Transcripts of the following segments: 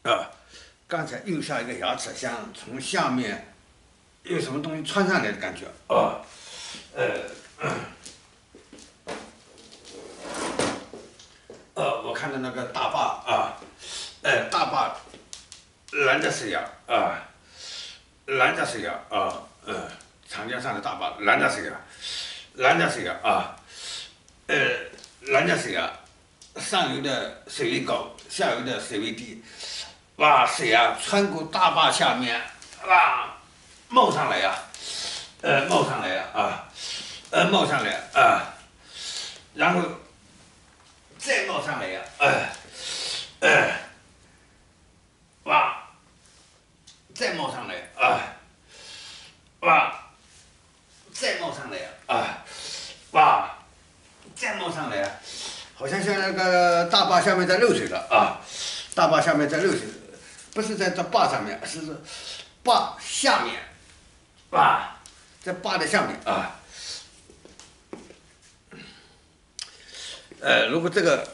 啊，刚才右下一个牙齿像从下面有什么东西穿上来的感觉啊，我看到那个大坝啊，大坝拦着谁呀啊，拦着谁呀啊，长江上的大坝拦着谁呀，拦着谁呀啊，拦着谁呀？上游的水位高，下游的水位低，哇，水啊穿过大坝下面，哇，冒上来呀，冒上来呀啊，冒上来啊，然后再冒上来呀，哇，再冒上来啊，哇，再冒上来呀啊，哇，再冒上来呀。好像那个大坝下面在漏水了啊，大坝下面在漏水，不是在这坝上面，是坝下面，哇，在坝的下面啊，如果这个，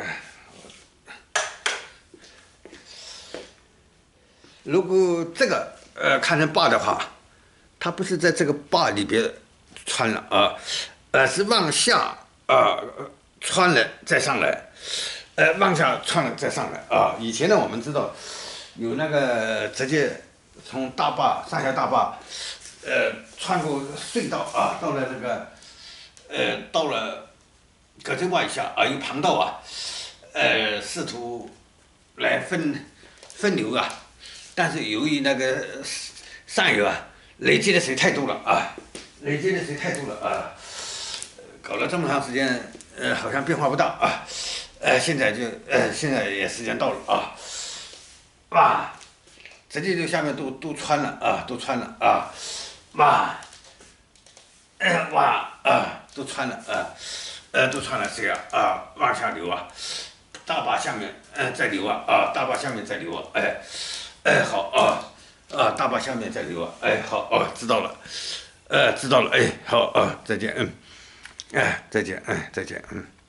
如果这个看成坝的话，它不是在这个坝里边穿了啊，是往下啊。穿了再上来，往下穿了再上来啊！以前呢，我们知道有那个直接从大坝上下大坝，穿过隧道啊，到了那个，到了葛洲坝以下啊，有旁道啊，试图来分流啊，但是由于那个上游啊累积的水太多了啊，累积的水太多了啊，搞了这么长时间。好像变化不大啊，现在也时间到了啊，哇，直接就下面都穿了啊，都穿了啊，哇，哇啊，都穿了啊，都穿了水啊，往下流啊，大坝下面在流啊，大坝下面在流啊，好啊，大坝下面在流啊，好知道了，知道了，好再见，再见，再见，